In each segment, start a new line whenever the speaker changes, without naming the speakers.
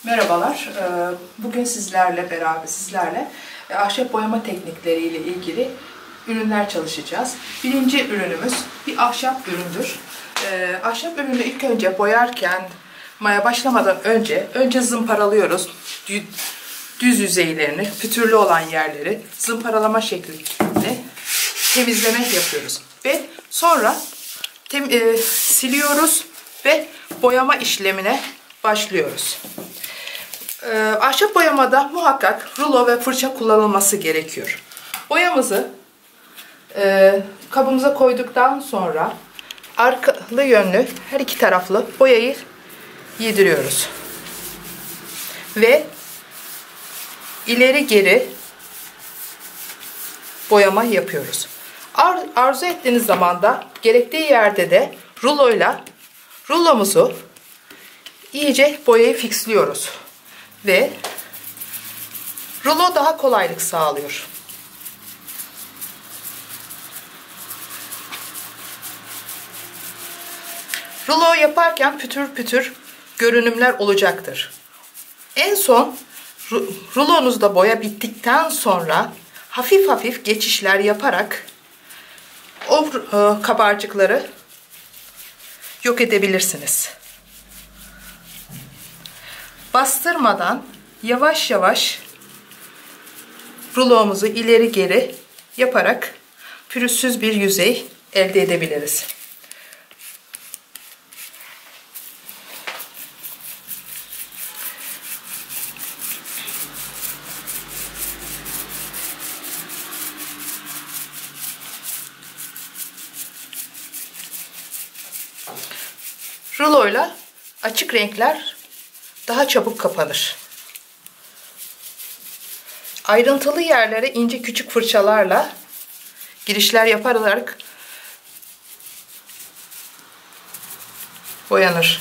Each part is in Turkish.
Merhabalar. Bugün sizlerle ahşap boyama teknikleriyle ilgili ürünler çalışacağız. Birinci ürünümüz bir ahşap üründür. Ahşap ürünü ilk önce boyarken maya başlamadan önce zımparalıyoruz. Düz yüzeylerini, pütürlü olan yerleri zımparalama şeklinde temizleme yapıyoruz. Ve sonra siliyoruz ve boyama işlemine başlıyoruz. Ahşap boyamada muhakkak rulo ve fırça kullanılması gerekiyor. Boyamızı kabımıza koyduktan sonra arkalı yönlü her iki taraflı boyayı yediriyoruz. Ve ileri geri boyama yapıyoruz. Arzu ettiğiniz zaman da gerektiği yerde de rulomuzu iyice boyayı fixliyoruz. Ve rulo daha kolaylık sağlıyor. Rulo yaparken pütür pütür görünümler olacaktır. En son rulonuzda boya bittikten sonra hafif hafif geçişler yaparak o kabarcıkları yok edebilirsiniz. Bastırmadan yavaş yavaş rulomuzu ileri geri yaparak pürüzsüz bir yüzey elde edebiliriz. Ruloyla açık renkler daha çabuk kapanır. Ayrıntılı yerlere ince küçük fırçalarla girişler yaparak boyanır.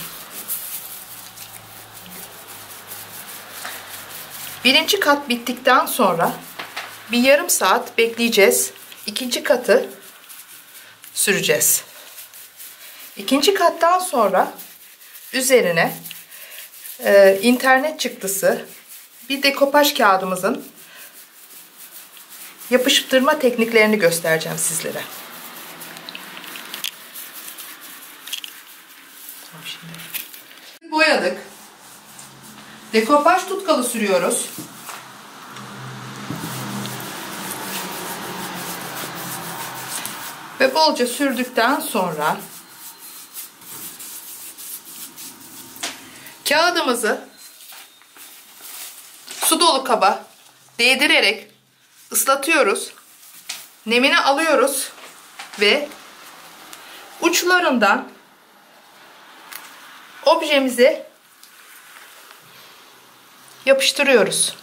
Birinci kat bittikten sonra bir yarım saat bekleyeceğiz. İkinci katı süreceğiz. İkinci kattan sonra üzerine internet çıktısı bir dekopaj kağıdımızın yapıştırma tekniklerini göstereceğim sizlere. Boyadık. Dekopaj tutkalı sürüyoruz. Ve bolca sürdükten sonra kağıdımızı su dolu kaba değdirerek ıslatıyoruz. Nemini alıyoruz ve uçlarından objemizi yapıştırıyoruz.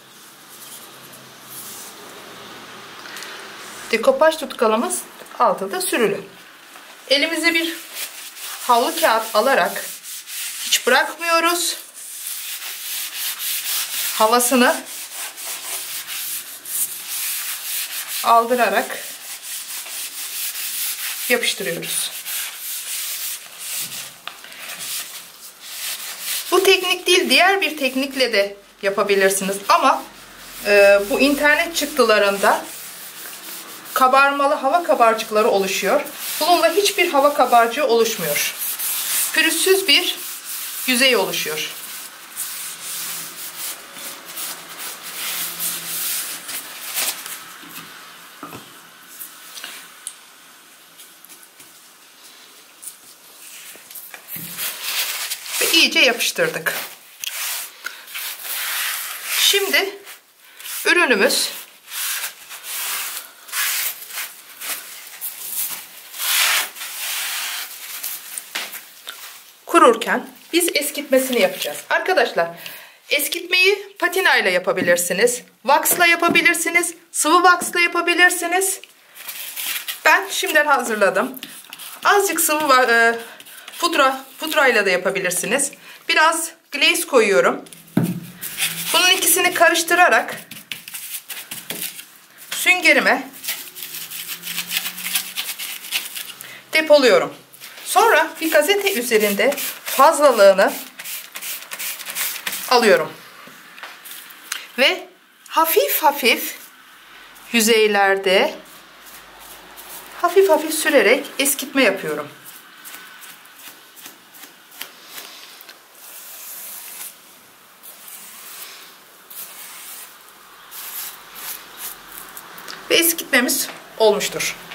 Dekopaj tutkalımız altında sürülü. Elimize bir havlu kağıt alarak hiç bırakmıyoruz. Havasını aldırarak yapıştırıyoruz. Bu teknik değil, diğer bir teknikle de yapabilirsiniz ama bu internet çıktılarında kabarmalı hava kabarcıkları oluşuyor. Bununla hiçbir hava kabarcığı oluşmuyor. Pürüzsüz bir yüzey oluşuyor. Ve iyice yapıştırdık. Şimdi ürünümüz kururken biz eskitmesini yapacağız. Arkadaşlar, eskitmeyi patinayla yapabilirsiniz. Wax'la yapabilirsiniz. Sıvı wax'la yapabilirsiniz. Ben şimdiden hazırladım. Azıcık sıvı pudrayla da yapabilirsiniz. Biraz glaze koyuyorum. Bunun ikisini karıştırarak süngerime depoluyorum. Sonra bir gazete üzerinde fazlalığını alıyorum. Ve hafif hafif yüzeylerde hafif hafif sürerek eskitme yapıyorum. Ve eskitmemiz olmuştur.